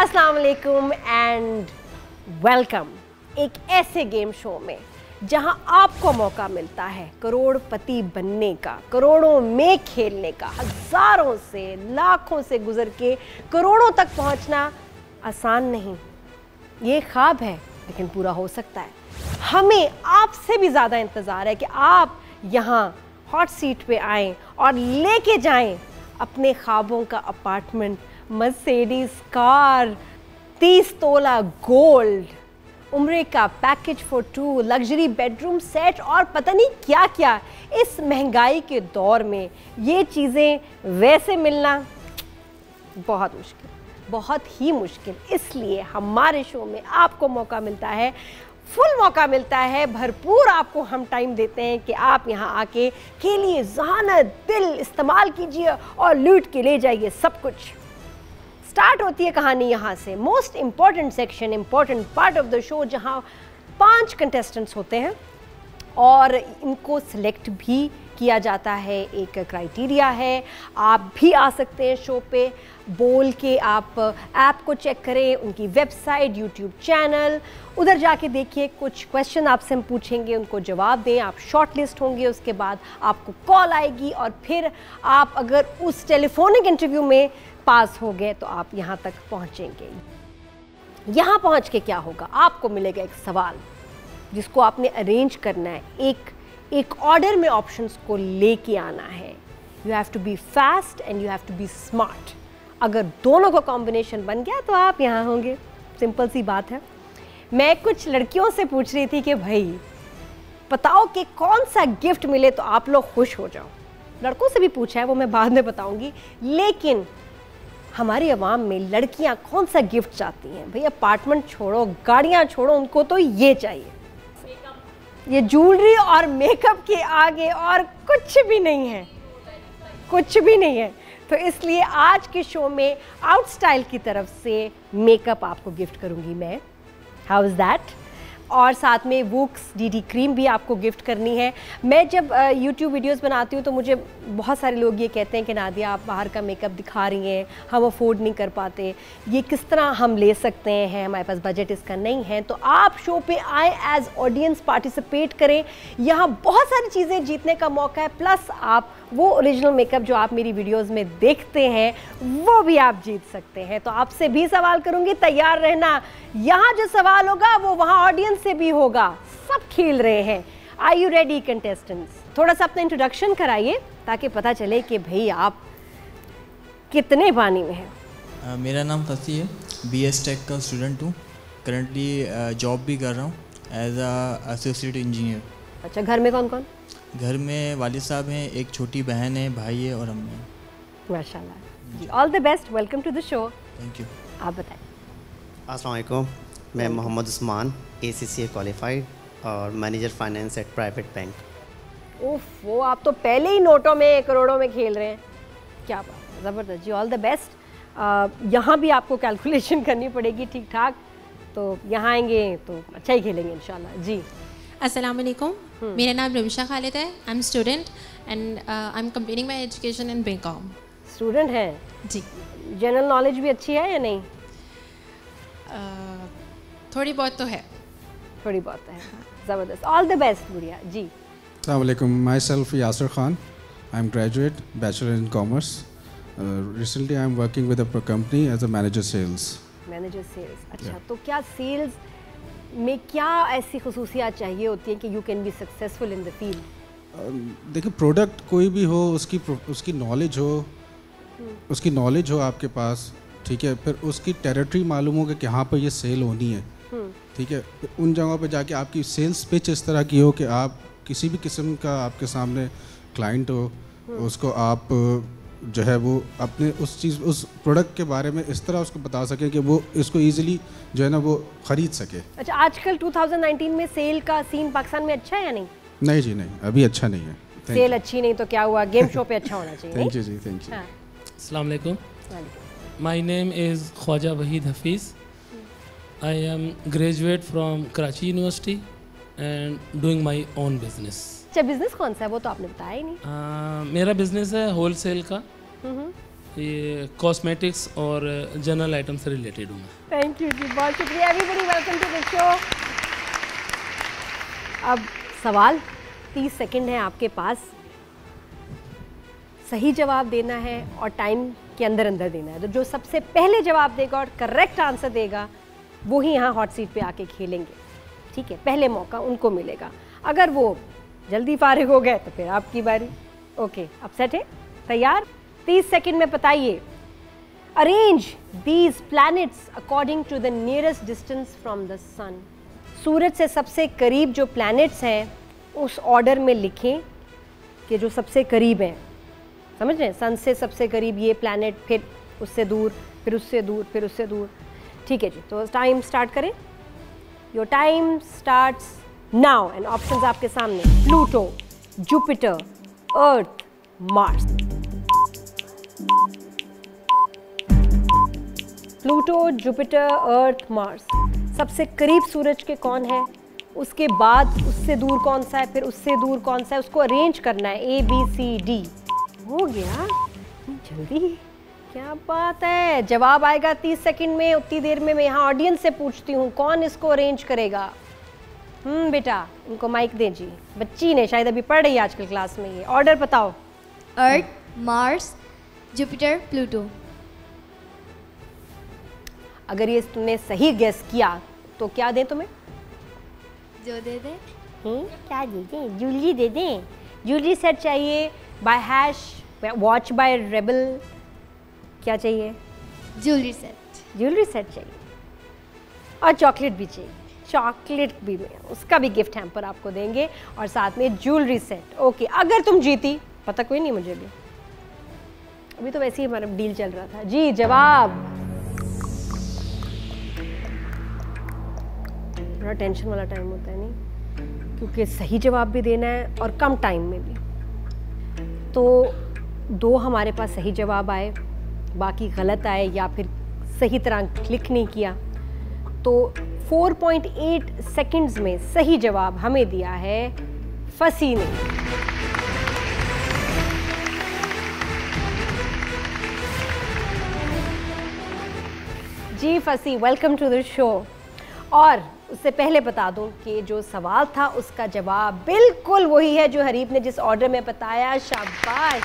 अस्सलाम वालेकुम and welcome एक ऐसे गेम शो में जहां आपको मौका मिलता है करोड़पति बनने का, करोड़ों में खेलने का, हजारों से लाखों से गुजर के करोड़ों तक पहुंचना आसान नहीं। ये ख्वाब है लेकिन पूरा हो सकता है। हमें आपसे भी ज़्यादा इंतज़ार है कि आप यहाँ हॉट सीट पे आएँ और लेके जाएं अपने ख्वाबों का अपार्टमेंट, मर्सिडीज कार, 30 तोला गोल्ड, उम्रे का package for 2, luxury bedroom set और पता नहीं क्या क्या। इस महंगाई के दौर में ये चीज़ें वैसे मिलना बहुत मुश्किल, बहुत ही मुश्किल। इसलिए हमारे शो में आपको मौका मिलता है, फुल मौका मिलता है, भरपूर आपको हम टाइम देते हैं कि आप यहाँ आके खेलिए, ज़हानत दिल इस्तेमाल कीजिए और लूट के ले जाइए सब कुछ। स्टार्ट होती है कहानी यहाँ से। Most important section, important part of the show, जहाँ 5 कंटेस्टेंट्स होते हैं और इनको सिलेक्ट भी किया जाता है। एक क्राइटेरिया है, आप भी आ सकते हैं शो पे। बोल के आप ऐप को चेक करें, उनकी वेबसाइट, यूट्यूब चैनल, उधर जाके देखिए। कुछ क्वेश्चन आपसे हम पूछेंगे, उनको जवाब दें, आप शॉर्ट लिस्ट होंगे। उसके बाद आपको कॉल आएगी और फिर आप अगर उस टेलीफोनिक इंटरव्यू में पास हो गए तो आप यहाँ तक पहुँचेंगे। यहाँ पहुँच के क्या होगा, आपको मिलेगा एक सवाल जिसको आपने अरेंज करना है। एक ऑर्डर में ऑप्शंस को लेके आना है। You have to be fast and you have to be smart. अगर दोनों का कॉम्बिनेशन बन गया तो आप यहाँ होंगे। सिंपल सी बात है। मैं कुछ लड़कियों से पूछ रही थी कि भाई बताओ कि कौन सा गिफ्ट मिले तो आप लोग खुश हो जाओ। लड़कों से भी पूछा है, वो मैं बाद में बताऊंगी। लेकिन हमारी आवाम में लड़कियां कौन सा गिफ्ट चाहती हैं? भाई अपार्टमेंट छोड़ो, गाड़ियां छोड़ो, उनको तो ये चाहिए। ये ज्वेलरी और मेकअप के आगे और कुछ भी नहीं है, कुछ भी नहीं है। तो इसलिए आज के शो में आउट स्टाइल की तरफ से मेकअप आपको गिफ्ट करूंगी मैं। How is that? और साथ में वुक्स डीडी क्रीम भी आपको गिफ्ट करनी है। मैं जब यूट्यूब वीडियोस बनाती हूँ तो मुझे बहुत सारे लोग ये कहते हैं कि नादिया आप बाहर का मेकअप दिखा रही हैं, हम अफोर्ड नहीं कर पाते, ये किस तरह हम ले सकते हैं, हमारे पास बजट इसका नहीं है। तो आप शो पे आए, एज ऑडियंस पार्टिसिपेट करें। यहाँ बहुत सारी चीज़ें जीतने का मौका है, प्लस आप वो ओरिजिनल मेकअप जो आप मेरी वीडियोस में देखते हैं वो भी आप जीत सकते हैं। तो आपसे भी सवाल करूंगी, तैयार रहना। यहाँ जो सवाल होगा वो वहाँ ऑडियंस से भी होगा। सब खेल रहे हैं। Are you ready contestants? थोड़ा सा अपना इंट्रोडक्शन कराइए ताकि पता चले कि भाई आप कितने पानी में हैं। मेरा नाम फसी है, BS टेक का स्टूडेंट हूँ। करंटली जॉब भी कर रहा हूँ एज अ एसोसिएट इंजीनियर। अच्छा, घर में कौन कौन? घर में वालिद साहब हैं, एक छोटी बहन है, भाई है और अम्मी है। माशाल्लाह जी। All the best, welcome to the show. Thank you. आप बताएं। अस्सलाम वालेकुम, मैं मोहम्मद उस्मान, ACCA क्वालिफाइड और manager finance at private bank. उफ, वो आप तो पहले ही नोटों में करोड़ों में खेल रहे हैं। क्या बात, ज़बरदस्त जी। All the best. यहाँ भी आपको कैलकुलेशन करनी पड़ेगी ठीक ठाक, तो यहाँ आएंगे तो अच्छा ही खेलेंगे इंशाल्लाह जी। अस्सलाम वालेकुम, मेरा नाम रविशा खालिद है। I am student and I am completing my education in BCom. Student हैं जी। जनरल नॉलेज भी अच्छी है या नहीं? थोड़ी बहुत तो है। थोड़ी बहुत है। ज़बरदस्त। ऑल द बेस्ट गुड़िया जी। अस्सलाम वालेकुम, myself Yasir Khan, I am graduate, bachelor in commerce. Recently I am working with a company as a manager sales. Manager sales, अच्छा। तो क्या सेल्स में क्या ऐसी खसूसियात चाहिए होती हैं कि you can be successful in the field? देखिए, प्रोडक्ट कोई भी हो, उसकी नॉलेज हो, उसकी नॉलेज हो आपके पास, ठीक है। फिर उसकी टेरिटरी मालूम हो कि कहाँ पर ये सेल होनी है, ठीक है। उन जगहों पे जाके आपकी सेल्स पिच इस तरह की हो कि आप किसी भी किस्म का आपके सामने क्लाइंट हो, उसको आप जो है वो अपने उस प्रोडक्ट के बारे में इस तरह उसको बता सकें कि वो इसको इजीली जो है ना वो ख़रीद सके। अच्छा, आजकल 2019 में सेल का सीन पाकिस्तान में अच्छा है या नहीं? नहीं जी, नहीं, अभी अच्छा नहीं है। सेल अच्छी नहीं तो क्या हुआ, गेम शो पे अच्छा होना चाहिए। थैंक यू जी, थैंक यू। अस्सलाम वालेकुम, my name is Khwaja Waheed Hafeez. I am graduate from Karachi university and doing my own business. अच्छा, बिजनेस कौन सा है वो तो आपने बताया ही नहीं। मेरा बिजनेस है होलसेल का, ये कॉस्मेटिक्स और जनरल आइटम से रिलेटेड हूँ मैं। थैंक यू जी, बहुत शुक्रिया। Everybody welcome to the show. अब सवाल 30 सेकंड है आपके पास, सही जवाब देना है और टाइम के अंदर अंदर देना है। तो जो सबसे पहले जवाब देगा और करेक्ट आंसर देगा वो ही यहाँ हॉट सीट पे आके खेलेंगे, ठीक है? पहले मौका उनको मिलेगा। अगर वो जल्दी फारिग हो गए तो फिर आपकी बारी। ओके, अब सेट है? तैयार? 30 सेकंड में बताइए। Arrange these planets according to the nearest distance from the sun. सूरज से सबसे करीब जो प्लैनेट्स हैं उस ऑर्डर में लिखें कि जो सबसे करीब हैं। समझ रहे हैं? सन से सबसे करीब ये प्लैनेट, फिर उससे दूर, फिर उससे दूर, फिर उससे दूर। ठीक है जी, तो टाइम स्टार्ट करें। Your time starts now and options आपके सामने। Pluto, Jupiter, Earth, Mars. Pluto, Jupiter, Earth, Mars. सबसे करीब सूरज के कौन है, उसके बाद उससे दूर कौन सा है, फिर उससे दूर कौन सा है, उसको अरेंज करना है। ABCD। हो गया जल्दी, क्या बात है। जवाब आएगा 30 सेकंड में। उतनी देर में मैं यहाँ ऑडियंस से पूछती हूँ कौन इसको अरेंज करेगा। बेटा इनको माइक दें जी। बच्ची ने शायद अभी पढ़ रही है आजकल क्लास में। ये ऑर्डर बताओ। Earth, Mars, Jupiter, Pluto. अगर ये तुमने सही गेस किया तो क्या दें तुम्हें? जो दे दे। क्या दे दें? ज्वेलरी दे दें। ज्वेलरी सेट चाहिए by Hash, watch by Rebel. क्या चाहिए? Jewellery set. ज्वेलरी सेट चाहिए और चॉकलेट भी चाहिए। चॉकलेट भी में उसका भी गिफ्ट हैम्पर आपको देंगे और साथ में ज्वेलरी सेट। ओके, अगर तुम जीती, पता कोई नहीं मुझे भी, अभी तो वैसे ही हमारा डील चल रहा था जी। जवाब बड़ा टेंशन वाला टाइम होता है नहीं, क्योंकि सही जवाब भी देना है और कम टाइम में भी। तो 2 हमारे पास सही जवाब आए, बाकी गलत आए या फिर सही तरह क्लिक नहीं किया। तो 4.8 सेकंड्स में सही जवाब हमें दिया है फसी ने। जी फसी, वेलकम टू द शो। और उससे पहले बता दूं कि जो सवाल था उसका जवाब बिल्कुल वही है जो हरीफ ने जिस ऑर्डर में बताया। शाबाश।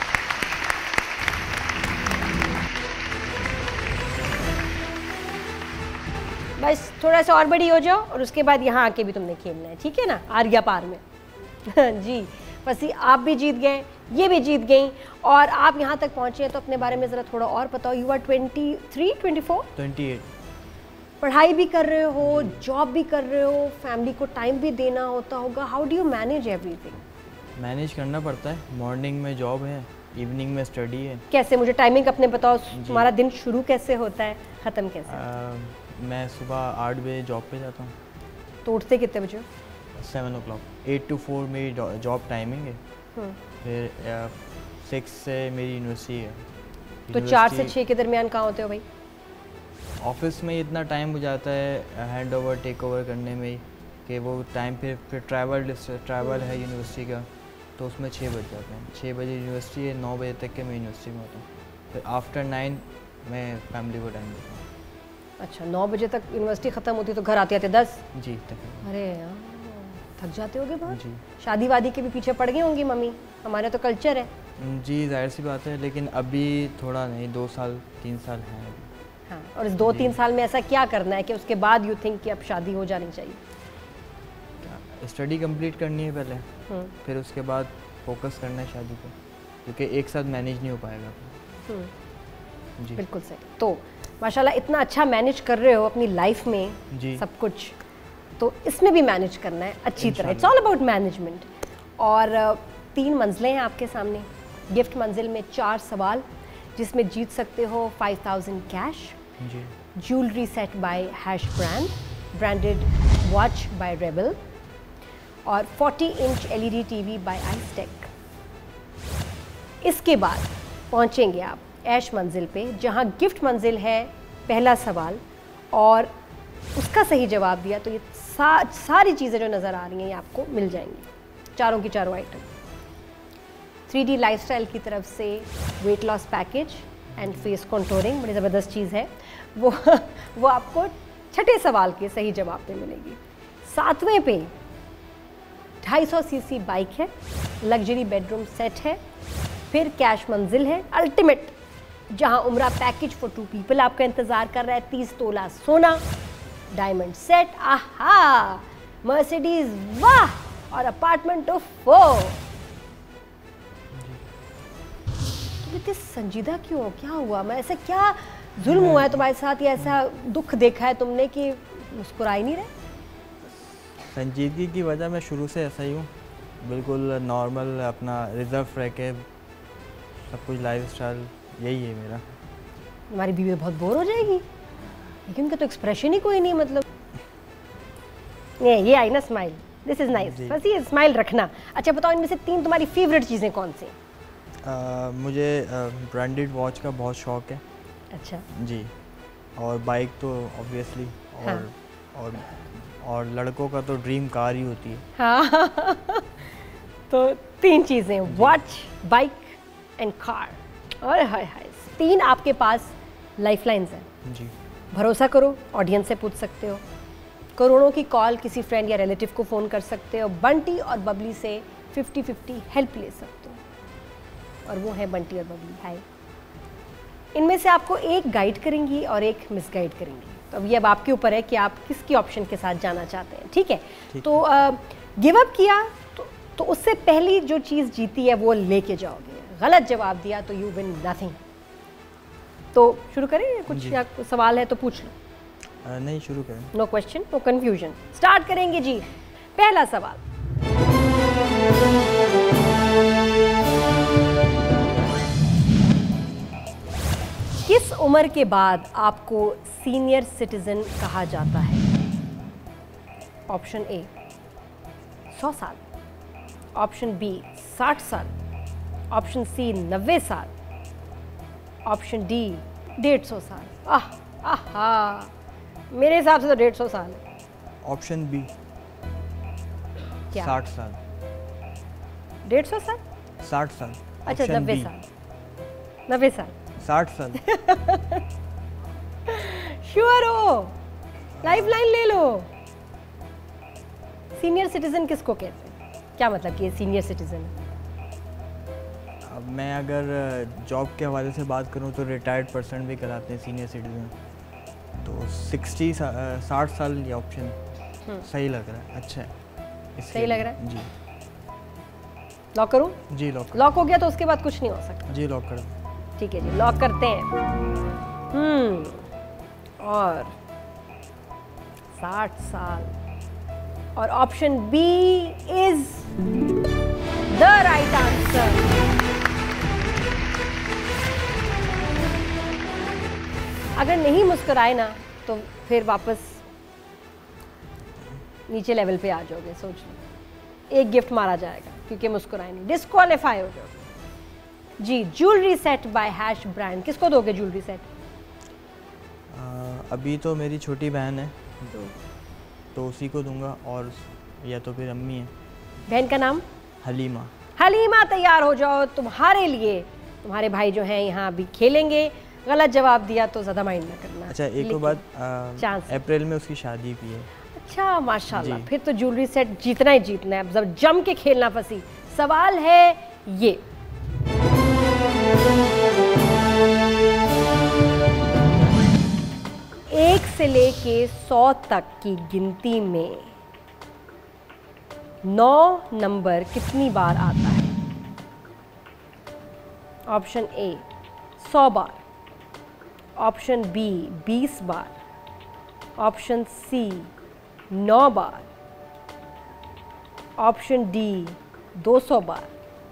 बस थोड़ा सा और बड़ी हो जाओ और उसके बाद यहाँ आके भी तुमने खेलना है, ठीक है ना? आर्या पार में। जी फसी, आप भी जीत गए, ये भी जीत गई और आप यहाँ तक पहुँचे हैं। तो अपने बारे में ज़रा थोड़ा और बताओ। You are 23, 24, 28। पढ़ाई भी कर रहे हो, जॉब भी कर रहे हो, फैमिली को टाइम भी देना होता होगा। How do you manage everything? Manage करना पड़ता है। मॉर्निंग में जॉब है, इवनिंग में स्टडी है। कैसे, मुझे टाइमिंग अपने बताओ। तुम्हारा दिन शुरू कैसे होता है, ख़त्म कैसे? मैं सुबह 8 बजे जॉब पे जाता हूँ। तो उठते कितने बजे? 7 o'clock। 8 to 4 मेरी जॉब टाइमिंग है। फिर 6 से मेरी यूनिवर्सिटी है। तो 4 से 6 के दरमियान कहाँ होते हो भाई? ऑफिस में इतना टाइम हो जाता है हैंड ओवर टेक ओवर करने में कि वो टाइम फिर ट्रैवल है यूनिवर्सिटी का, तो उसमें 6 बज जाते हैं। 6 बजे यूनिवर्सिटी है, 9 बजे तक के मैं यूनिवर्सिटी में होता हूँ। फिर आफ्टर 9 मैं फैमिली को टाइम देता हूँ। अच्छा, 9 बजे तक यूनिवर्सिटी ख़त्म होती तो घर आते आते 10? जी तक। अरे यार, थक जाते होगे बहुत। जी। शादी वादी के भी पीछे पड़ गई होंगी मम्मी? हमारे तो कल्चर है। जी जाहिर सी बात है, लेकिन अभी थोड़ा नहीं, 2 साल 3 साल हैं अभी। हाँ, और इस 2-3 साल में ऐसा क्या करना है कि उसके बाद यू थिंक कि अब शादी हो जानी चाहिए? स्टडी कंप्लीट करनी है पहले, फिर उसके बाद फोकस करना है शादी पे, क्योंकि एक साथ मैनेज नहीं हो पाएगा। जी बिल्कुल सही। तो माशाल्लाह इतना अच्छा मैनेज कर रहे हो अपनी लाइफ में जी। सब कुछ, तो इसमें भी मैनेज करना है अच्छी तरह। It's all about management. और 3 मंजिलें हैं आपके सामने। गिफ्ट मंजिल में 4 सवाल जिसमें जीत सकते हो 5000 cash, jewellery set by Hash branded watch by Rebel और 40 inch LED TV by Icetech. इसके बाद पहुंचेंगे आप ऐश मंजिल पे, जहां गिफ्ट मंजिल है पहला सवाल और उसका सही जवाब दिया तो ये सारी चीज़ें जो नज़र आ रही हैं ये आपको मिल जाएंगी, चारों की चारों आइटम। 3D लाइफस्टाइल की तरफ से weight loss package, and face contouring बड़ी ज़बरदस्त चीज़ है, वो आपको छठे सवाल के सही जवाब पे मिलेगी। 7वें पे 250 सीसी बाइक है, लग्जरी बेडरूम सेट है, फिर कैश मंजिल है, अल्टीमेट जहां उम्रा पैकेज फॉर 2 पीपल आपका इंतजार कर रहा है, 30 तोला सोना, डायमंड सेट, आहा, मर्सिडीज, वाह, और अपार्टमेंट ऑफ 4। तुम इतने संजीदा क्यों हो? क्या हुआ? मैं ऐसा क्या जुल्म हुआ है तुम्हारे साथ, या ऐसा दुख देखा है तुमने कि मुस्कुरा ही नहीं रहे? संजीदगी की वजह मैं शुरू से ऐसा ही हूँ, बिल्कुल नॉर्मल, अपना रिजर्व रह के सब कुछ, लाइफस्टाइल यही है मेरा। तुम्हारी बीवी बहुत बोर हो जाएगी, लेकिन उनका तो एक्सप्रेशन ही कोई नहीं, मतलब ये आई ना स्माइल, दिस इज नाइस, बस ये स्माइल रखना। अच्छा बताओ, इनमें से 3 तुम्हारी फेवरेट चीज़ें कौन सी? मुझे ब्रांडेड वॉच का बहुत शौक है। अच्छा जी, और बाइक तो ऑब्वियसली, और लड़कों का तो ड्रीम कार ही होती है। हाँ तो 3 चीज़ें, वॉच, बाइक एंड कार। और हाय हाय, 3 आपके पास लाइफलाइंस हैं। जी, भरोसा करो, ऑडियंस से पूछ सकते हो, करोड़ों की कॉल किसी फ्रेंड या रिलेटिव को फ़ोन कर सकते हो, बंटी और बबली से 50-50 हेल्प ले सकते हो, और वो है बंटी और बबली। हाय, इनमें से आपको एक गाइड करेंगी और एक मिसगाइड करेंगी, तो अब ये अब आपके ऊपर है कि आप किसकी ऑप्शन के साथ जाना चाहते हैं। ठीक है, तो गिव अप किया तो उससे पहली जो चीज़ जीती है वो लेके जाओगे, गलत जवाब दिया तो यू विन नथिंग। तो शुरू करें, कुछ या सवाल है तो पूछ लो। नहीं, शुरू करें। No question, no confusion, start करेंगे जी। पहला सवाल, किस उम्र के बाद आपको सीनियर सिटीजन कहा जाता है? ऑप्शन ए 100 साल, ऑप्शन बी 60 साल, ऑप्शन सी 90 साल, ऑप्शन डी 150 साल। आहा, मेरे हिसाब से तो 150 साल है। ऑप्शन बी, क्या? 60 साल। 150 साल? 60 साल। अच्छा, Option 90 B, साल। 90 साल 60 साल। श्योर हो? लाइफ लाइन ले लो। सीनियर सिटीजन किसको कहते हैं? क्या मतलब कि ये सीनियर सिटीजन है? अब मैं अगर जॉब के हवाले से बात करूं तो रिटायर्ड पर्सन भी कहलाते हैं सीनियर सिटीजन। तो 60 साल ये ऑप्शन सही लग रहा है, अच्छा है। सही लग रहा है जी। लॉक करूं? जी लॉक। लॉक हो गया तो उसके बाद कुछ नहीं हो सकता। जी लॉक कर। ठीक है जी, लॉक करते हैं। और 60 साल, और option B is the right answer. अगर नहीं मुस्कुराए ना तो फिर वापस नीचे लेवल पे आ जाओगे, सोच लो। एक गिफ्ट मारा जाएगा क्योंकि मुस्कुराए नहीं, डिस्क्वालीफाई हो जाओगे जी। Jewellery set by Hash brand, किसको दोगे ज्वेलरी सेट? अभी तो मेरी छोटी बहन है तो उसी को दूंगा, और या तो फिर अम्मी है। बहन का नाम? हलीमा। हलीमा, तैयार हो जाओ, तुम्हारे लिए तुम्हारे भाई जो हैं यहाँ अभी खेलेंगे। गलत जवाब दिया तो ज़्यादा माइंड ना करना। अच्छा, एक बात, चांस अप्रैल में उसकी शादी भी है। अच्छा, माशाल्लाह, फिर तो ज्वेलरी सेट जीतना ही जीतना है। अब जब जम के खेलना फंसी। सवाल है ये, एक से लेके 100 तक की गिनती में 9 नंबर कितनी बार आता है? ऑप्शन ए 100 बार, ऑप्शन बी 20 बार, ऑप्शन सी 9 बार, ऑप्शन डी 200 बार।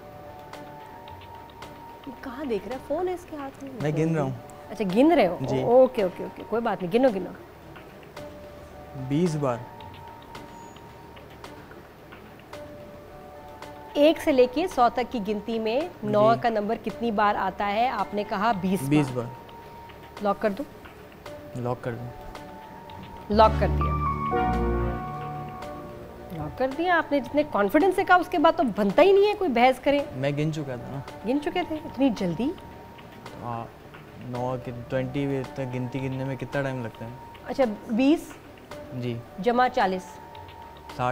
कहाँ देख रहे हैं? फोन है इसके हाथ में। मैं गिन रहा हूँ। अच्छा, गिन रहे हो? जी। ओके ओके ओके, कोई बात नहीं, गिनो गिनो। 20 बार। 1 से लेके 100 तक की गिनती में 9 का नंबर कितनी बार आता है? आपने कहा 20 बार। लॉक कर दूं? लॉक कर दूं। लॉक कर दिया। लॉक कर दिया आपने। जितने कॉन्फिडेंस से कहा उसके बाद तो बनता ही नहीं है कोई बहस करे। मैं गिन चुका था ना। गिन चुके थे? इतनी जल्दी? 20 तक गिनती गिनने में कितना टाइम लगता है? अच्छा 20 जी जमा 40 60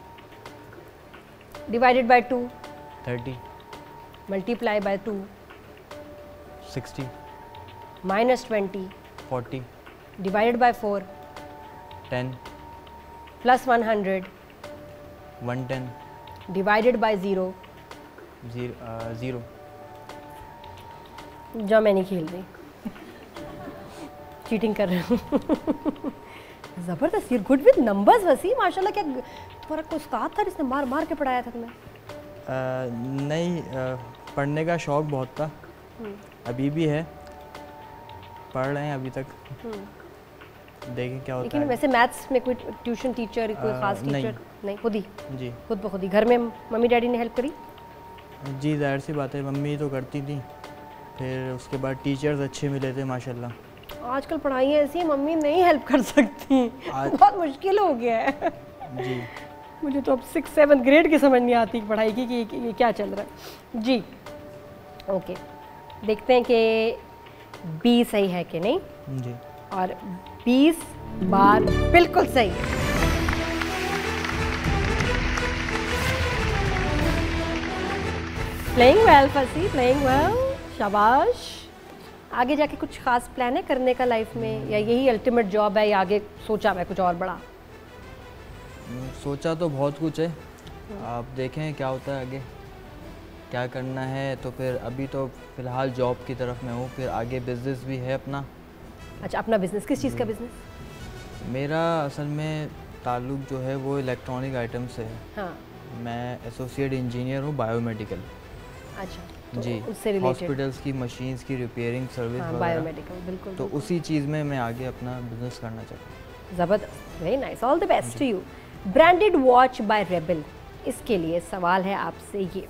divided by 2 30 multiply by 2 60 minus 20 40 divided by 4 10 plus 100 110 divided by 0 0 जो मैं नहीं खेल रही चीटिंग कर रही हूँ ज़बरदस्त, यू गुड विद नंबर्स वसी, माशाल्लाह। क्या तुम्हारा कोई उस्ताद था जिसने मार मार के पढ़ाया था तुम्हें? नहीं, पढ़ने का शौक़ बहुत था, अभी भी है, पढ़ रहे हैं अभी तक, देखें क्या होता लेकिन है। वैसे मैथ्स में कोई ट्यूशन टीचर, कोई ख़ास टीचर नहीं? खुद ही? जी खुद ब खुद ही। घर में मम्मी डैडी ने हेल्प करी? जी ज़ाहिर सी बात है, मम्मी तो करती थी, फिर उसके बाद टीचर्स अच्छे मिले थे माशाल्लाह। आजकल पढ़ाइयाँ ऐसी है मम्मी नहीं हेल्प कर सकती, बहुत मुश्किल हो गया है जी। मुझे तो अब 6-7 ग्रेड की समझ नहीं आती पढ़ाई की कि ये क्या चल रहा है जी। ओके, देखते हैं कि 20 सही है कि नहीं जी। और 20 बार बिल्कुल सही है। Playing well Fasi, playing well, शाबाश। आगे जाके कुछ खास प्लान है करने का लाइफ में, या यही अल्टीमेट जॉब है, या आगे सोचा है कुछ और बड़ा? सोचा तो बहुत कुछ है, आप देखें क्या होता है आगे, क्या करना है। तो फिर अभी तो फ़िलहाल जॉब की तरफ में हूँ, फिर आगे बिज़नेस भी है अपना। अच्छा, अपना बिज़नेस? किस चीज़ का बिज़नेस? मेरा असल में ताल्लुक़ जो है वो इलेक्ट्रॉनिक आइटम से है। हाँ। मैं एसोसिएट इंजीनियर हूँ बायोमेडिकल। अच्छा, तो जी, उससे रिलेटेड हॉस्पिटल्स की मशीन्स की रिपेयरिंग सर्विस वगैरह, बायोमेडिकल, बिल्कुल। तो उसी चीज़ में मैं आगे अपना बिजनेस करना चाहता हूँ। ज़बरदस्त, very nice, all the best to you. Branded watch by Rebel, इसके लिए सवाल है आपसे ये,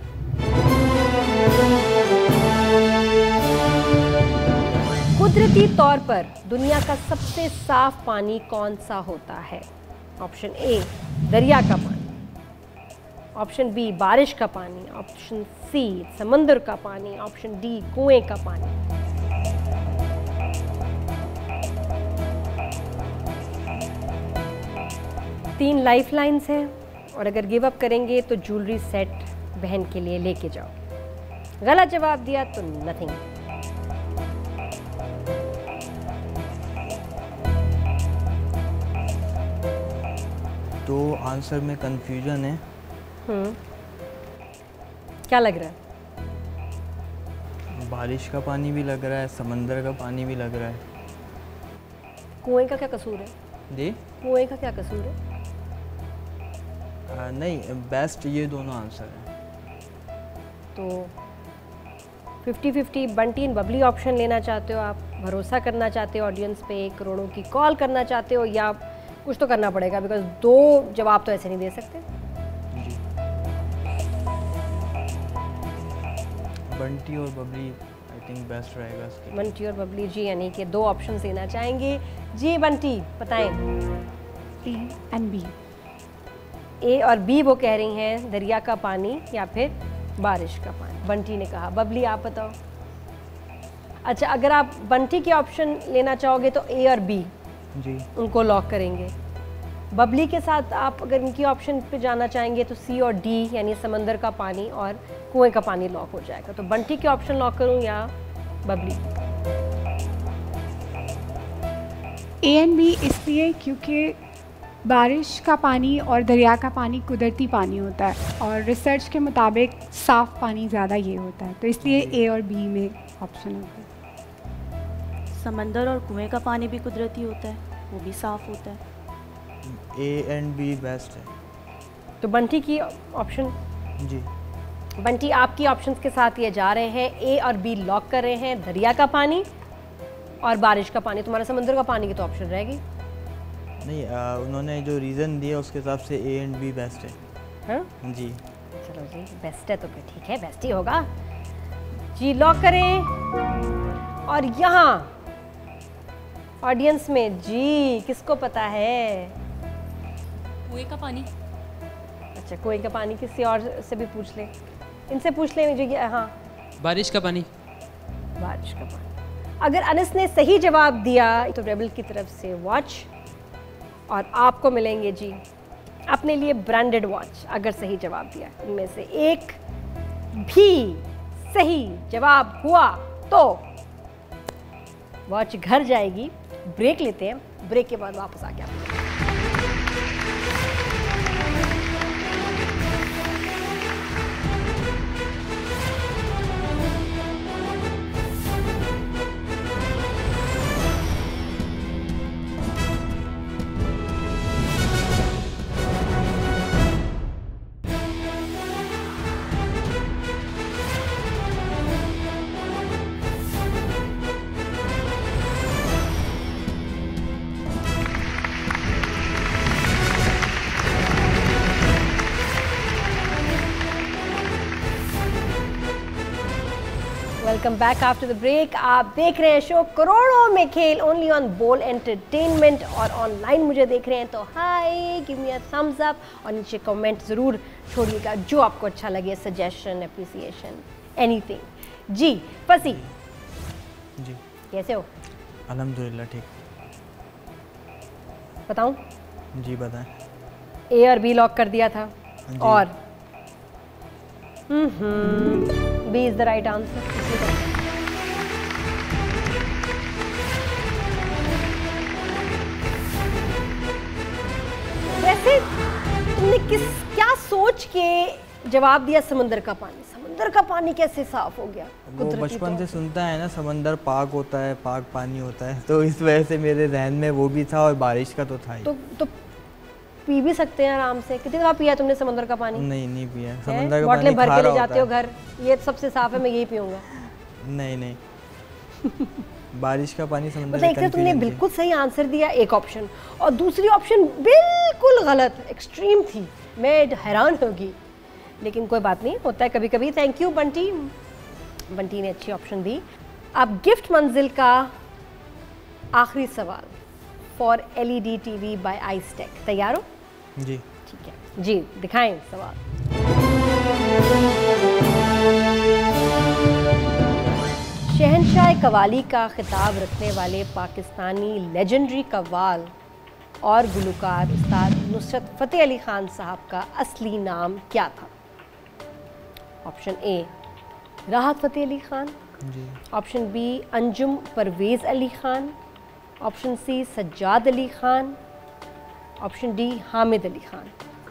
कुदरती तौर पर दुनिया का सबसे साफ पानी कौन सा होता है? ऑप्शन ए दरिया का पानी, ऑप्शन बी बारिश का पानी, ऑप्शन सी समंदर का पानी, ऑप्शन डी कुएं का पानी। तीन लाइफ लाइन्स हैं और अगर गिव अप करेंगे तो ज्वेलरी सेट बहन के लिए लेके जाओ। गलत जवाब दिया तो नथिंग। तो आंसर में कंफ्यूजन है। क्या लग रहा है? बारिश का पानी भी लग रहा है, समंदर का पानी भी लग रहा है। कुएं का क्या कसूर है? जी, कुएं का क्या कसूर है? नहीं, बेस्ट ये दोनों आंसर हैं। तो 50-50 बंटी एंड बबली ऑप्शन लेना चाहते हो आप? भरोसा करना चाहते हो ऑडियंस पे, करोड़ों की कॉल करना चाहते हो, या कुछ तो करना पड़ेगा बिकॉज दो जवाब तो ऐसे नहीं दे सकते। जी, बंटी और बबली आई थिंक बेस्ट रहेगा इसके। बंटी और बबली जी, यानी कि दो ऑप्शन देना चाहेंगे जी। बंटी बताएं। A and B. ए और बी वो कह रही हैं, दरिया का पानी या फिर बारिश का पानी। बंटी ने कहा। बबली आप बताओ। अच्छा, अगर आप बंटी के ऑप्शन लेना चाहोगे तो ए और बी जी, उनको लॉक करेंगे। बबली के साथ आप अगर इनकी ऑप्शन पे जाना चाहेंगे तो सी और डी यानी समंदर का पानी और कुएं का पानी लॉक हो जाएगा। तो बंटी के ऑप्शन लॉक करूं या बबली? ए एंड बी इसलिए क्योंकि बारिश का पानी और दरिया का पानी कुदरती पानी होता है और रिसर्च के मुताबिक साफ़ पानी ज़्यादा ये होता है, तो इसलिए ए और बी में ऑप्शन होता है। समंदर और कुएं का पानी भी कुदरती होता है, वो भी साफ़ होता है। ए एंड बी बेस्ट है। तो बंटी की ऑप्शन? जी, बंटी आपकी ऑप्शंस के साथ ये जा रहे हैं, ए और बी लॉक कर रहे हैं। दरिया का पानी और बारिश का पानी। तुम्हारा समंदर का पानी की तो ऑप्शन रहेगी नहीं, उन्होंने जो रीज़न दिया उसके हिसाब से ए एंड बी बेस्ट है। हाँ जी, चलो जी, बेस्ट है तो फिर ठीक है, बेस्ट ही होगा जी। लॉक करें। और यहाँ ऑडियंस में जी किसको पता है? कुएं का पानी। अच्छा, कुएं का पानी। किसी और से भी पूछ ले, इनसे पूछ ले जो ये। हाँ, बारिश का पानी। बारिश का पानी। अगर अनस ने सही जवाब दिया तो रेबल की तरफ से वॉच, और आपको मिलेंगे जी अपने लिए ब्रांडेड वॉच अगर सही जवाब दिया। इनमें से एक भी सही जवाब हुआ तो वॉच घर जाएगी। ब्रेक लेते हैं, ब्रेक के बाद वापस आके आपको welcome back after the break. आप देख रहे हैं शो करोड़ों में खेल, ओनली ऑन बोल एंटरटेनमेंट, और ऑनलाइन मुझे देख रहे हैं तो hi, give me a thumbs up, और नीचे कमेंट ज़रूर छोड़िएगा जो आपको अच्छा लगे, सजेशन, अप्रिसिएशन, एनीथिंग। जी फसी जी, कैसे हो? अल्हम्दुलिल्लाह ठीक। बताऊं? जी बताएं। ए और बी लॉक कर दिया था, और B is the right answer. वैसे तुमने क्या सोच के जवाब दिया समंदर का पानी? समंदर का पानी कैसे साफ हो गया? वो बचपन से सुनता है ना, समंदर पाक होता है, पाक पानी होता है, तो इस वजह से मेरे जहन में वो भी था, और बारिश का तो था ही। तो पी भी सकते हैं आराम से। कितनी दफा पिया तुमने समंदर का पानी? नहीं पिया समंदर का पानी। बोतलें भर के ले जाते हो घर, ये सबसे साफ है, मैं यही पीऊंगा। नहीं बारिश का पानी समंदर। मतलब एक तो तुमने बिल्कुल सही आंसर दिया एक ऑप्शन, और दूसरी ऑप्शन बिल्कुल गलत, एक्सट्रीम थी। मैं हैरान होगी, लेकिन कोई बात नहीं, होता है कभी कभी। थैंक यू बंटी, बंटी ने अच्छी ऑप्शन दी। अब गिफ्ट मंजिल का आखिरी सवाल for LED TV by Icetech. तैयार हो? जी ठीक है जी, दिखाएं सवाल। शहंशाह कव्वाली का खिताब रखने वाले पाकिस्तानी लेजेंडरी कव्वाल और गुलकार उस्ताद नुसरत फ़तेह अली ख़ान साहब का असली नाम क्या था? Option A Rahat Fateh Ali Khan, option B Anjum Parvez Ali Khan, option C Sajjad Ali Khan, option D Hamid Ali Khan.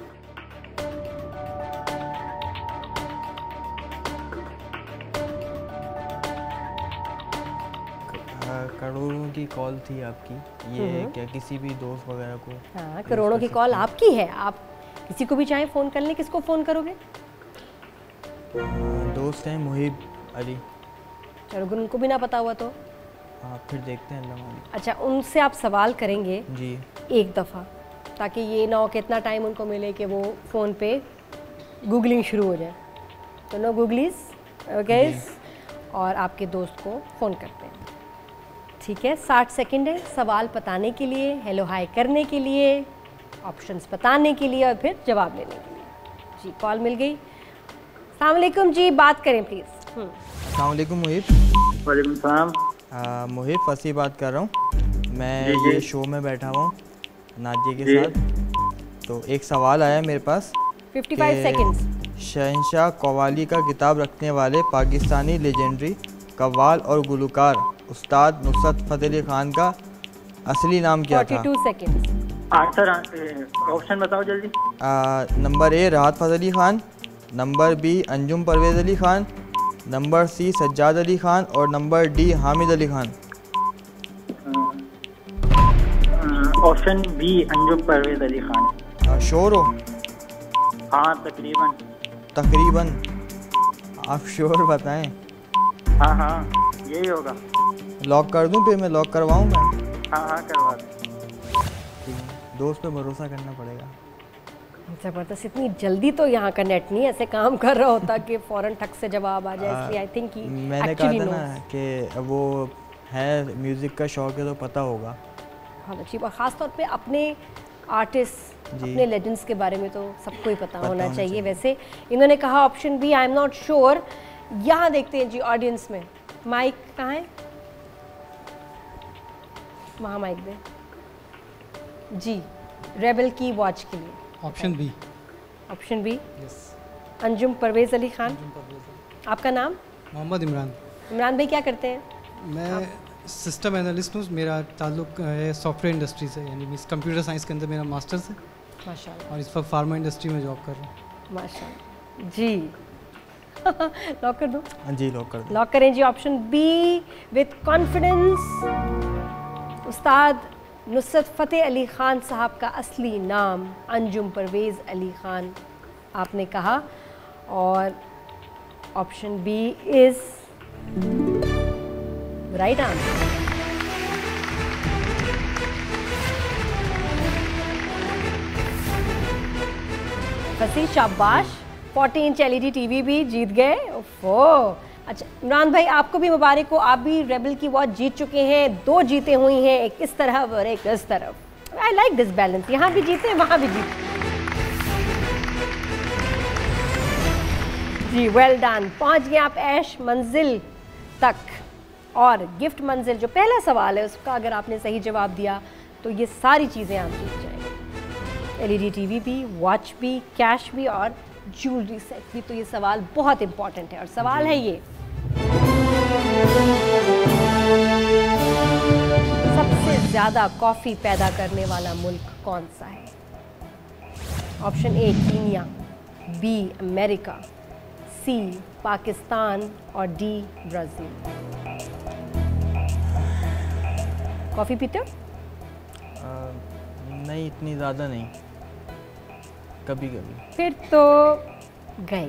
करोड़ों की कॉल थी आपकी, ये क्या किसी भी दोस्त वगैरह को? हाँ, करोड़ों की कॉल आपकी है, आप किसी को भी चाहे फ़ोन कर लें। किसको फ़ोन करोगे? दोस्त हैं मुहिब अली। चलो अगर उनको भी ना पता हुआ तो फिर देखते हैं, अल्लाह मालूम। अच्छा, उनसे आप सवाल करेंगे जी एक दफ़ा, ताकि ये ना हो कि इतना टाइम उनको मिले कि वो फ़ोन पे गूगलिंग शुरू हो जाए। तो नो गूगलीज, ओके। और आपके दोस्त को फ़ोन करते हैं, ठीक है? 60 सेकंड है सवाल बताने के लिए, हेलो हाय करने के लिए, ऑप्शंस बताने के लिए, और फिर जवाब लेने के लिए। जी कॉल मिल गई। अस्सलाम वालेकुम जी, बात करें प्लीज़। अस्सलाम वालेकुम मुहिब। वालेकुम सलाम। मुहिब फसी बात कर रहा हूँ, मैं ये शो में बैठा हुआ हूँ नादिया के साथ। तो एक सवाल आया मेरे पास, 55 सेकंड्स। शहंशाह कव्वाली का खिताब रखने वाले पाकिस्तानी लेजेंडरी कव्वाल और गुलकार उस्ताद नुसरत फ़तेह अली ख़ान का असली नाम क्या था? 42 सेकंड्स। आंसर ऑप्शन बताओ जल्दी। Number A Rahat Fateh Ali Khan, number B Anjum Parvez Ali Khan, number C Sajjad Ali Khan, और number D Hamid Ali Khan. Option B Anjum Parvez Ali Khan. Sure हो? हाँ तकरीबन। तकरीबन आप श्योर बताएं? हाँ यही होगा। लॉक कर दूं? फिर मैं लॉक करवाऊं मैं? हाँ करवा दें। ठीक है, दोस्त पे भरोसा करना पड़ेगा। ज़बरदस्त। इतनी जल्दी तो यहाँ का नेट नहीं ऐसे काम कर रहा होता कि फ़ौरन ठक से जवाब आ जाए, इसलिए आई थिंक मैंने कहा था ना कि वो है, म्यूज़िक का शौक है तो पता होगा। बहुत अच्छी बात, ख़ास तौर पे अपने आर्टिस्ट, अपने लेजेंड्स के बारे में तो सबको ही पता होना चाहिए। वैसे इन्होंने कहा option B, I am not sure. यहाँ देखते हैं जी ऑडियंस में, माइक कहाँ है? वहाँ माइक दे जी। रेबल की वॉच के लिए option B. Option B, yes. Anjum Parvez Ali Khan. आपका नाम? मोहम्मद इमरान। इमरान भाई क्या करते हैं? मैं सिस्टम एनालिस्ट हूँ। मेरा ताल्लुक है सॉफ्टवेयर इंडस्ट्री से, यानी मीन्स कंप्यूटर साइंस के अंदर मेरा मास्टर्स है। माशाल्लाह। और इस वक्त फार्मा इंडस्ट्री में जॉब कर रहा हूँ। माशाल्लाह जी। लॉक कर दो? हाँ जी, लॉक कर दो। लॉक करें जी option B with confidence. Ustad Nusrat फ़तेह अली ख़ान साहब का असली नाम अंजुम परवेज़ अली ख़ान आपने कहा, और option B is right answer. Fasi शाबाश, 40 इंच LED TV भी जीत गए। ओफो। अच्छा इमरान भाई आपको भी मुबारक हो, आप भी रेबल की वॉच जीत चुके हैं। 2 जीते हुई हैं, एक इस तरफ और एक इस तरफ। आई लाइक दिस बैलेंस, यहाँ भी जीते वहाँ भी जीते जी। वेल डन, पहुँच गए आप ऐश मंजिल तक। और गिफ्ट मंजिल जो पहला सवाल है उसका अगर आपने सही जवाब दिया तो ये सारी चीज़ें आप जीत जाएंगे। LED TV भी, वॉच भी, कैश भी और ज्वेलरी सेट भी। तो ये सवाल बहुत इंपॉर्टेंट है और सवाल है ये, सबसे ज़्यादा कॉफ़ी पैदा करने वाला मुल्क कौन सा है? Option A Kenya, B America, C Pakistan और डी ब्राज़ील। कॉफ़ी पीते हो? नहीं, इतनी ज़्यादा नहीं, कभी कभी। फिर तो गए।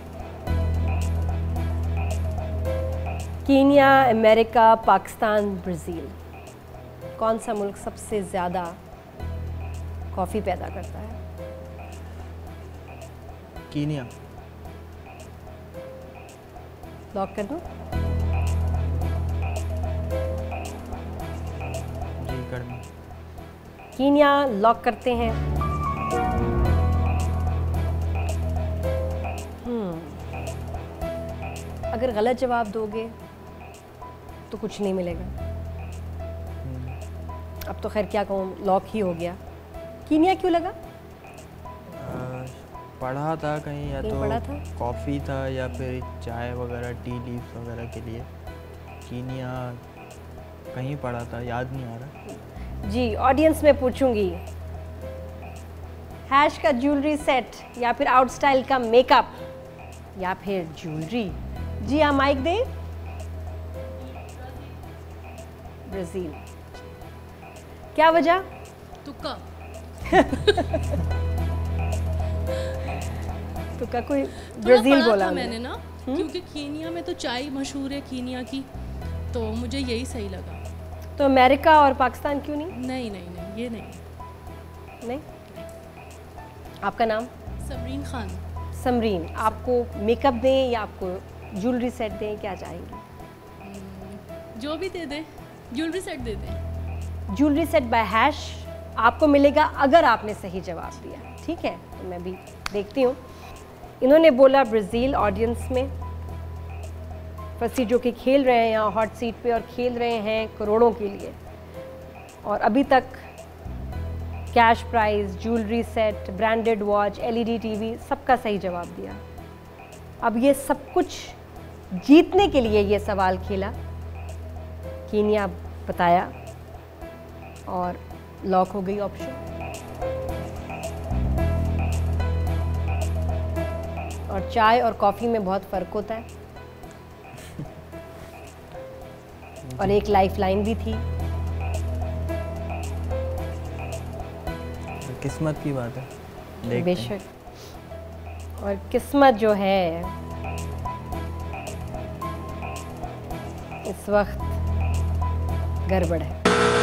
कीनिया, अमेरिका, पाकिस्तान, ब्राज़ील, कौन सा मुल्क सबसे ज़्यादा कॉफ़ी पैदा करता है? कीनिया। लॉक कर दूं? जी कर दूं। कीनिया लॉक करते हैं। अगर गलत जवाब दोगे तो कुछ नहीं मिलेगा। अब तो खैर क्या कहूँ, लॉक ही हो गया। कीनिया क्यों लगा? पढ़ा था कहीं, या तो पढ़ा था? कॉफ़ी था या फिर चाय वगैरह, टी लीव्स वगैरह के लिए। कीनिया कहीं पढ़ा था, याद नहीं आ रहा। जी ऑडियंस में पूछूंगी, हैश का ज्वेलरी सेट या फिर आउट स्टाइल का मेकअप या फिर ज्वेलरी? जी हाँ माइक दे। ब्राज़ील। क्या वजह? तुक्का। तुक्का कोई ब्राज़ील बोला मैंने ना, क्योंकि कीनिया में तो चाय मशहूर है कीनिया की, तो मुझे यही सही लगा। तो अमेरिका और पाकिस्तान क्यों नहीं? नहीं नहीं नहीं, ये नहीं। नहीं। आपका नाम? समरीन खान। समरीन, आपको मेकअप दें या आपको ज्वेलरी सेट दें, क्या चाहेंगी? जो भी दे दे, ज्वेलरी सेट दे दे। ज्वेलरी सेट बाय हैश आपको मिलेगा अगर आपने सही जवाब दिया। ठीक है, तो मैं भी देखती हूँ। इन्होंने बोला ब्राज़ील ऑडियंस में। फसी जो कि खेल रहे हैं यहाँ हॉट सीट पे और खेल रहे हैं करोड़ों के लिए, और अभी तक cash prize, jewellery set, branded watch, LED TV सबका सही जवाब दिया। अब ये सब कुछ जीतने के लिए ये सवाल खेला। कीनिया बताया और लॉक हो गई ऑप्शन। और चाय और कॉफ़ी में बहुत फ़र्क होता है। और एक लाइफलाइन भी थी। किस्मत की बात है, बेशक। और किस्मत जो है इस वक्त गड़बड़ है।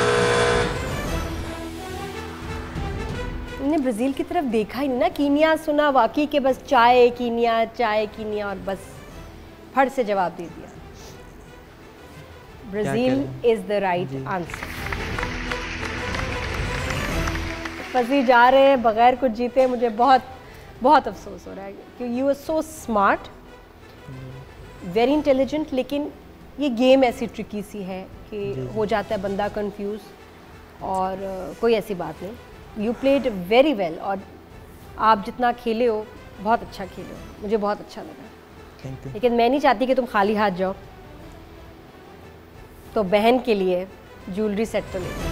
हमने ब्राज़ील की तरफ देखा ही नहीं ना, कीनिया सुना वाकई के बस चाय कीनिया और बस फट से जवाब दे दिया। Brazil is the right answer. Fasi जा रहे हैं बगैर कुछ जीते। मुझे बहुत बहुत अफसोस हो रहा है क्योंकि you are so smart, very intelligent, लेकिन ये गेम ऐसी ट्रिकी सी है कि हो जाता है बंदा कंफ्यूज। और कोई ऐसी बात नहीं, यू प्लेड वेरी वेल, और आप जितना खेले हो बहुत अच्छा खेले हो, मुझे बहुत अच्छा लगा। Thank you. लेकिन मैं नहीं चाहती कि तुम खाली हाथ जाओ, तो बहन के लिए ज्वेलरी सेट तो ले।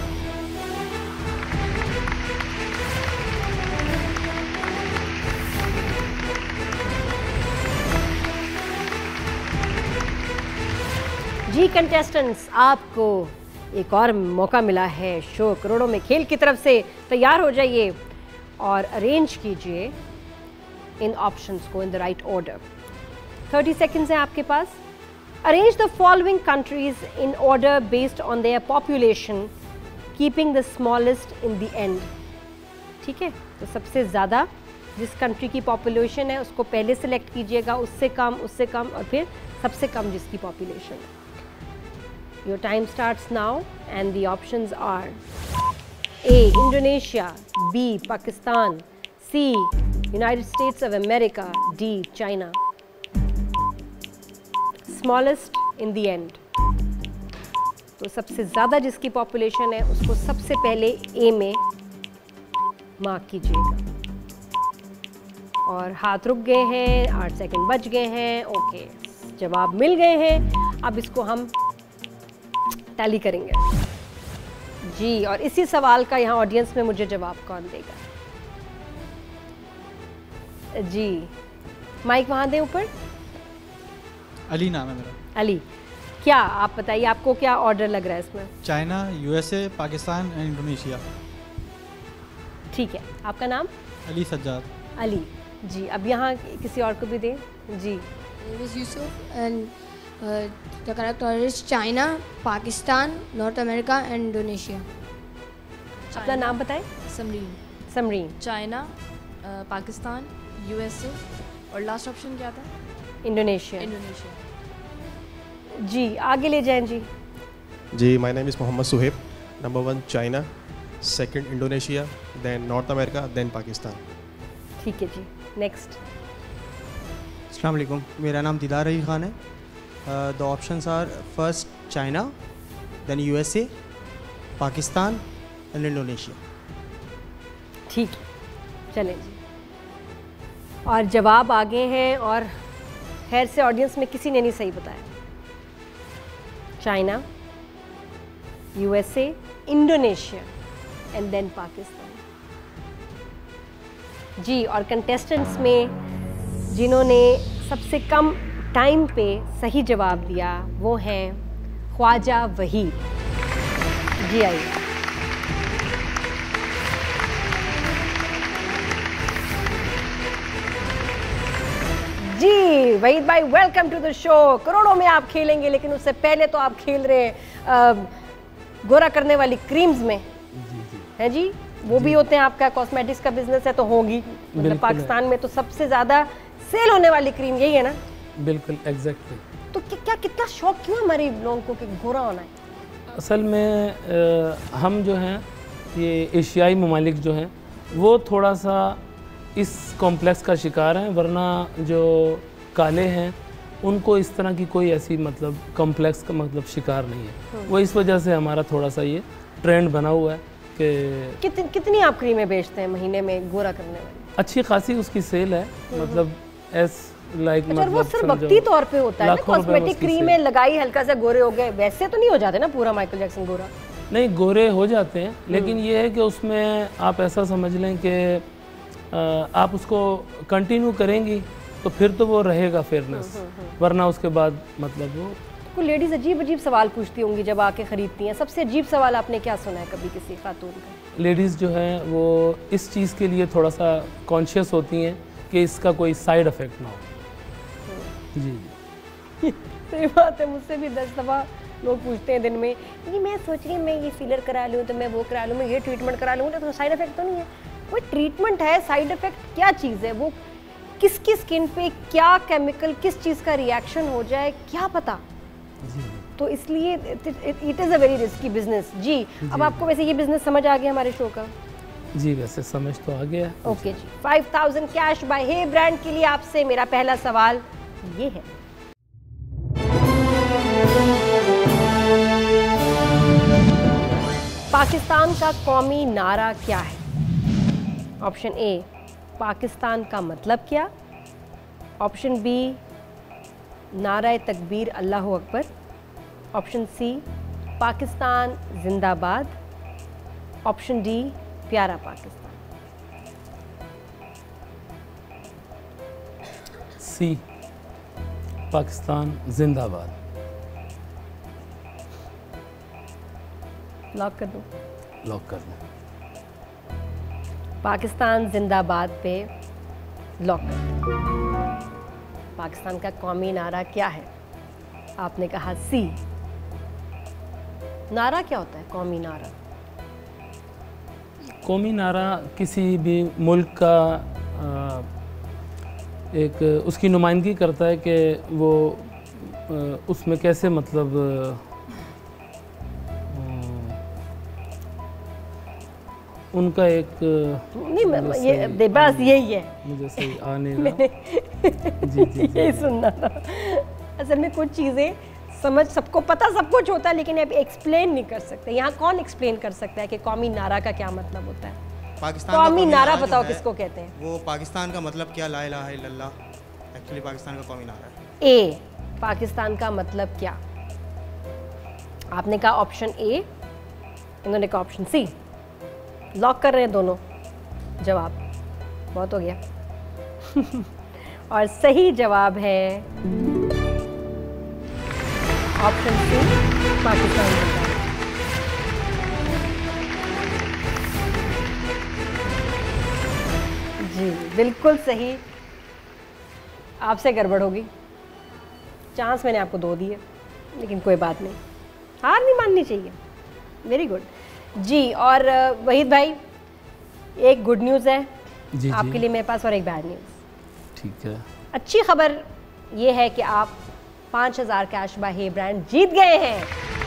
जी कंटेस्टेंट्स, आपको एक और मौका मिला है शो करोड़ों में खेल की तरफ से। तैयार हो जाइए और अरेंज कीजिए इन ऑप्शंस को in the right order. 30 seconds हैं आपके पास। Arrange the following countries in order based on their population, keeping the smallest in the end. ठीक है, तो सबसे ज़्यादा जिस कंट्री की पॉपुलेशन है उसको पहले सेलेक्ट कीजिएगा, उससे कम और फिर सबसे कम जिसकी पॉपुलेशन है। Your time starts now and the options are A. Indonesia, B. Pakistan, C. United States of America, D. China. Smallest in the end. तो सबसे ज़्यादा जिसकी पॉपुलेशन है उसको सबसे पहले A में मार्क कीजिएगा। और हाथ रुक गए हैं, 8 सेकंड बच गए हैं। ओके, जवाब मिल गए हैं। अब इसको हम टैली करेंगे जी। और इसी सवाल का यहाँ ऑडियंस में मुझे जवाब कौन देगा? जी, माइक वहाँ दें ऊपर। अली नाम है मेरा। अली, क्या आप बताइए, आपको क्या ऑर्डर लग रहा है इसमें? China, USA, Pakistan and Indonesia. ठीक है, आपका नाम? अली सज्जाद। अली जी। अब यहाँ किसी और को भी दें जी। Yusuf and the correct order is China, Pakistan, North America and Indonesia. अपना नाम बताएं। समरीन। समरीन। चाइना, पाकिस्तान, यूएसए और लास्ट ऑप्शन क्या था? इंडोनेशिया। इंडोनेशिया। जी, आगे ले जाएं जी। जी, my name is Mohammad Suhaib. Number 1 China, second Indonesia, then North America, then Pakistan. ठीक है जी, नेक्स्ट। अस्सलाम वालेकुम, मेरा नाम दीदार रही खान है। The options are first China, then USA, Pakistan and Indonesia. ठीक है, चलें जी। और जवाब आगे हैं और खैर से ऑडियंस में किसी ने नहीं सही बताया। China, USA, Indonesia and then Pakistan जी। और कंटेस्टेंट्स में जिन्होंने सबसे कम टाइम पे सही जवाब दिया वो हैं ख्वाजा वहीद जी। आइए। जी वहीद भाई, वेलकम टू द शो। करोड़ों में आप खेलेंगे, लेकिन उससे पहले तो आप खेल रहे हैं गोरा करने वाली क्रीम्स में। है जी, वो भी होते हैं, आपका कॉस्मेटिक्स का बिजनेस है तो होगी। मतलब पाकिस्तान में तो सबसे ज़्यादा सेल होने वाली क्रीम यही है ना? बिल्कुल एग्जैक्टली। तो क्या कितना शौक क्यों हमारे लोगों को कि गोरा होना है? असल में हम जो हैं ये एशियाई ममालिक जो हैं वो थोड़ा सा इस कॉम्प्लेक्स का शिकार हैं, वरना जो काले हैं उनको इस तरह की कोई ऐसी मतलब कॉम्प्लेक्स का मतलब शिकार नहीं है। वो इस वजह से हमारा थोड़ा सा ये ट्रेंड बना हुआ है कि कितनी आप क्रीमें बेचते हैं महीने में गोरा करने वाली? अच्छी खासी उसकी सेल है, मतलब अच्छा, मतलब वो सिर्फ वक्ती तौर पे होता है ना? कॉस्मेटिक क्रीमें लगाई, हल्का सा गोरे हो गए, वैसे तो नहीं हो जाते ना पूरा माइकल जैक्सन गोरा? नहीं, गोरे हो जाते हैं, लेकिन ये है कि उसमें आप ऐसा समझ लें कि आप उसको कंटिन्यू करेंगी तो फिर तो वो रहेगा फेयरनेस, वरना उसके बाद मतलब वो कोई लेडीज़ अजीब अजीब सवाल पूछती होंगी जब आके ख़रीदती हैं। सबसे अजीब सवाल आपने क्या सुना है कभी किसी खातून का? लेडीज़ जो हैं वो इस चीज़ के लिए थोड़ा सा कॉन्शियस होती हैं कि इसका कोई साइड इफ़ेक्ट ना हो। जी सही बात है, मुझसे भी 10 दफ़ा लोग पूछते हैं दिन में, ये मैं सोच रही हूँ मैं ये फिलर करा लूँ तो मैं वो करा लूँ, मैं ये ट्रीटमेंट करा लूँगा तो साइड इफ़ेक्ट तो नहीं है। कोई ट्रीटमेंट है, साइड इफ़ेक्ट क्या चीज़ है? वो किसकी स्किन पे क्या केमिकल, किस चीज़ का रिएक्शन हो जाए क्या पता। तो इसलिए it is a very risky business जी। अब आपको वैसे ये बिजनेस समझ आ गया हमारे शो का? जी वैसे समझ तो आ गया। ओके जी, 5000 कैश बाय हे ब्रांड के लिए आपसे मेरा पहला सवाल ये है, पाकिस्तान का कौमी नारा क्या है? ऑप्शन ए, पाकिस्तान का मतलब क्या? ऑप्शन बी, नारा तकबीर अल्लाह अकबर। ऑप्शन सी, पाकिस्तान जिंदाबाद। ऑप्शन डी, प्यारा पाकिस्तान। सी, पाकिस्तान जिंदाबाद। लॉक कर दो। लॉक कर दो। पाकिस्तान जिंदाबाद पे लॉक कर दो। पाकिस्तान का कौमी नारा क्या है? आपने कहा सी। नारा क्या होता है कौमी नारा? कौमी नारा किसी भी मुल्क का एक उसकी नुमाइंदगी करता है कि वो उसमें कैसे मतलब उनका एक नहीं, ये बस यही है, मुझे सही आ नहीं मैंने यही सुनना था। असल में कुछ चीज़ें समझ सबको पता सब कुछ होता है, लेकिन अब एक्सप्लेन नहीं कर सकते। यहाँ कौन एक्सप्लेन कर सकता है कि कौमी नारा का क्या मतलब होता है? पाकिस्तान कौमी नारा जो बताओ है, किसको कहते हैं? वो पाकिस्तान का मतलब क्या, ला इलाहा इल्लल्लाह, एक्चुअली पाकिस्तान का कौमी नारा है। ए, पाकिस्तान का मतलब क्या? आपने कहा ऑप्शन ए, इन्होंने कहा ऑप्शन सी। लॉक कर रहे हैं दोनों जवाब। बहुत हो गया। और सही जवाब है ऑप्शन सी, पाकिस्तान जिंदाबाद। जी बिल्कुल सही। आपसे गड़बड़ होगी, चांस मैंने आपको दो दिए, लेकिन कोई बात नहीं, हार नहीं माननी चाहिए। वेरी गुड जी। और वहीद भाई, एक गुड न्यूज़ है जी, आपके जी। लिए मेरे पास, और एक बैड न्यूज़। ठीक है। अच्छी खबर ये है कि आप 5000 कैश बाय हे ब्रांड जीत गए हैं।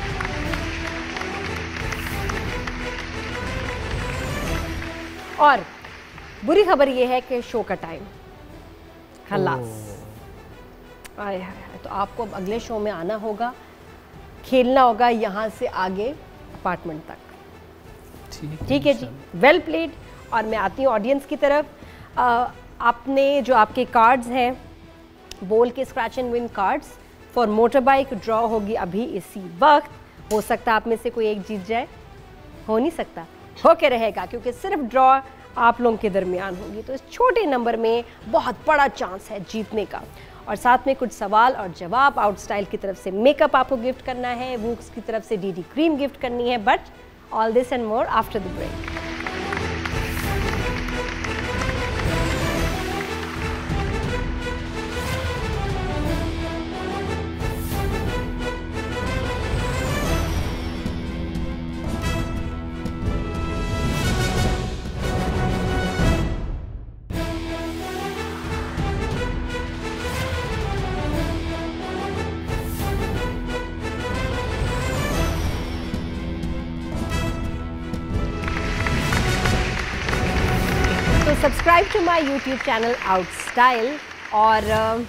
और बुरी खबर ये है कि शो का टाइम खलास। आए हाय, तो आपको अब अगले शो में आना होगा, खेलना होगा यहाँ से आगे अपार्टमेंट तक। ठीक है जी, वेल प्लेड। और मैं आती हूँ ऑडियंस की तरफ। आपने जो आपके कार्ड्स हैं, बोल के scratch and win cards for motor bike draw होगी अभी इसी वक्त। हो सकता है आप में से कोई एक जीत जाए, हो नहीं सकता, होके रहेगा, क्योंकि सिर्फ ड्रॉ आप लोगों के दरमियान होगी। तो इस छोटे नंबर में बहुत बड़ा चांस है जीतने का। और साथ में कुछ सवाल और जवाब। आउट स्टाइल की तरफ से मेकअप आपको गिफ्ट करना है, वूक्स की तरफ से डीडी क्रीम गिफ्ट करनी है। But all this and more after the break. Subscribe to my YouTube channel out style. और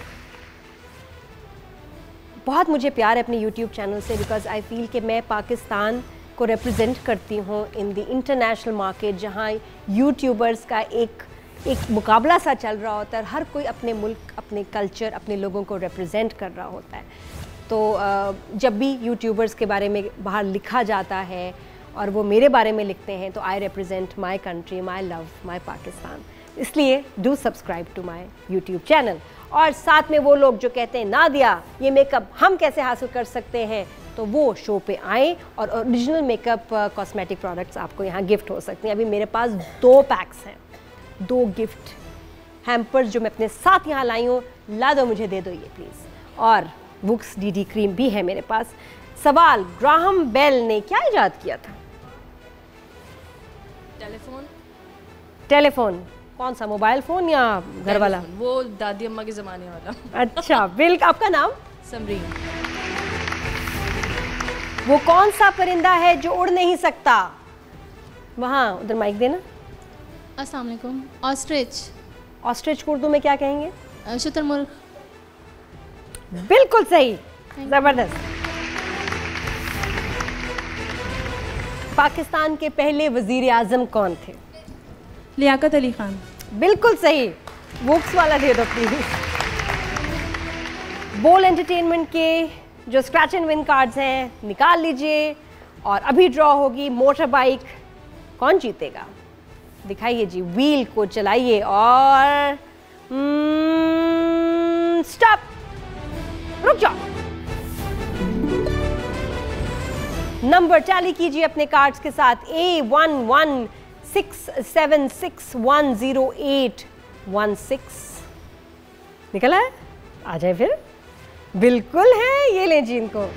बहुत मुझे प्यार है अपने यूट्यूब चैनल से, बिकॉज आई फील कि मैं पाकिस्तान को रिप्रेजेंट करती हूँ इन द इंटरनेशनल मार्केट, जहाँ यूट्यूबर्स का एक मुकाबला सा चल रहा होता है। हर कोई अपने मुल्क, अपने कल्चर, अपने लोगों को रिप्रेजेंट कर रहा होता है। तो जब भी यूट्यूबर्स के बारे में बाहर लिखा जाता है और वो मेरे बारे में लिखते हैं, तो I represent my country, my love, my Pakistan. इसलिए do subscribe to my YouTube channel. और साथ में वो लोग जो कहते हैं नादिया ये मेकअप हम कैसे हासिल कर सकते हैं, तो वो शो पे आएँ और ओरिजिनल मेकअप कॉस्मेटिक प्रोडक्ट्स आपको यहाँ गिफ्ट हो सकते हैं। अभी मेरे पास 2 पैक्स हैं, 2 गिफ्ट हैम्पर्स जो मैं अपने साथ यहाँ लाई हूँ। ला दो, मुझे दे दो ये प्लीज़। और वुक्स डीडी क्रीम भी है मेरे पास। सवाल, ग्राहम बेल ने क्या इजाद किया था? टेलीफोन। टेलीफोन कौन सा, मोबाइल फ़ोन या घर वाला? वो दादी अम्मा के ज़माने वाला। अच्छा, बिल। आपका नाम? समरीन। वो कौन सा परिंदा है जो उड़ नहीं सकता? वहाँ उधर माइक देना। अस्सलाम वालेकुम। ऑस्ट्रिच। ऑस्ट्रिच को उर्दू में क्या कहेंगे? शुतुरमुर्ग। बिल्कुल सही, ज़बरदस्त। पाकिस्तान के पहले वजीर आजम कौन थे? लियाकत अली खान। बिल्कुल सही। बुक्स वाला दे दो प्लीज। बोल एंटरटेनमेंट के जो स्क्रैच एंड विन कार्ड्स हैं निकाल लीजिए और अभी ड्रॉ होगी मोटर बाइक। कौन जीतेगा दिखाइए जी, व्हील को चलाइए और स्टॉप, रुक जाओ। नंबर टैली कीजिए अपने कार्ड्स के साथ। A1167610816 निकला है? आ जाए फिर। बिल्कुल है, ये लें जी इनको।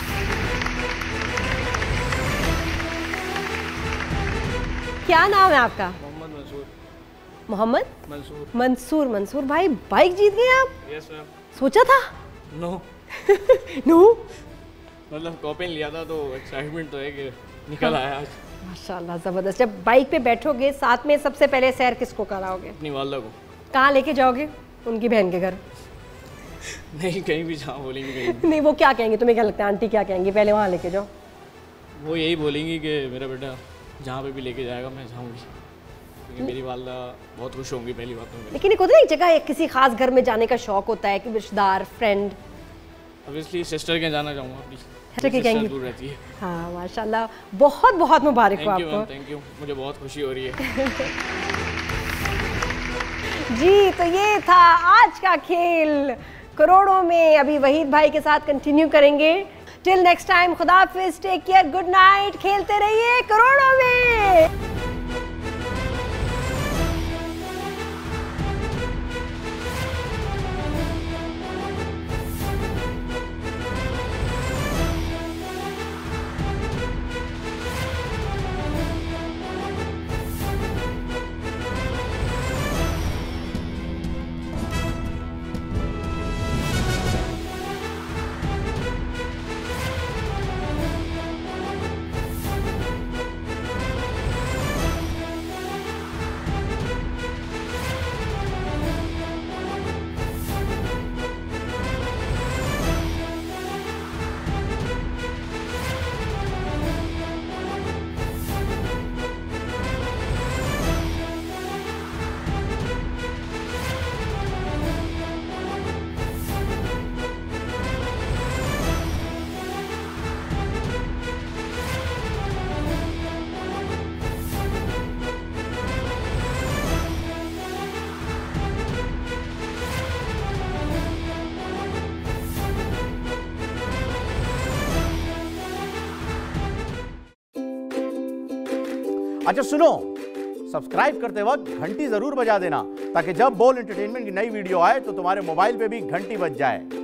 क्या नाम है आपका? मोहम्मद मंसूर। मोहम्मद मंसूर। मंसूर। मंसूर भाई बाइक जीत गए आप? Yes ma'am. सोचा था? नो। नो मतलब कॉपी लिया था तो एक्साइटमेंट तो है कि निकल आया आज। माशाल्लाह ज़बरदस्त। जब बाइक पे बैठोगे साथ में सबसे पहले सैर किसको कराओगे? अपनी वालदा को। कहाँ लेके जाओगे? उनकी बहन के घर? नहीं, कहीं भी जहाँ बोलेंगे कहीं भी। नहीं, वो क्या कहेंगे? तुम्हें क्या लगता है आंटी क्या कहेंगी? पहले वहाँ लेके जाओ। वो यही बोलेंगी कि मेरा बेटा जहाँ पे भी लेके जाएगा मैं जाऊँगी, क्योंकि मेरी वालदा बहुत खुश होंगी पहली बात तो। लेकिन एक होता है एक जगह किसी खास घर में जाने का शौक होता है कि रिश्तेदार फ्रेंड। ऑब्वियसली सिस्टर के जाना चाहूँगा अपनी। कहेंगी दूर रहती है। हाँ माशाल्लाह, बहुत बहुत मुबारक हो आपको। थैंक यू, मुझे बहुत खुशी हो रही है। जी तो ये था आज का खेल करोड़ों में। अभी वहीद भाई के साथ कंटिन्यू करेंगे। टिल नेक्स्ट टाइम, खुदा हाफिज, टेक केयर, गुड नाइट। खेलते रहिए करोड़ों में। अच्छा सुनो, सब्सक्राइब करते वक्त घंटी जरूर बजा देना ताकि जब बोल एंटरटेनमेंट की नई वीडियो आए तो तुम्हारे मोबाइल पे भी घंटी बज जाए।